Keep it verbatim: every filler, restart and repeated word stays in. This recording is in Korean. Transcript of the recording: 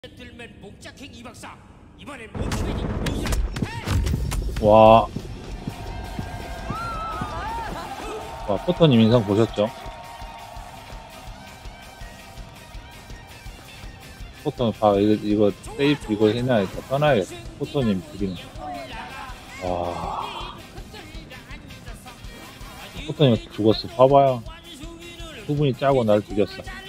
들면 목작행 이 박사 이번엔 목숨이니 무슨 와. 와, 포터님 인상 보셨죠? 포터, 봐, 이거, 이거, 세이프 이거 해놔야겠다. 떠나야겠다. 포터님 죽이는 거. 와. 포터님 죽었어. 봐봐요. 수분이 짜고 날 죽였어.